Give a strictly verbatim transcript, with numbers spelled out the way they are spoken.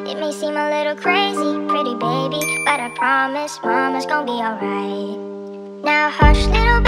It may seem a little crazy, pretty baby, but I promise mama's gonna be alright. Now hush, little baby.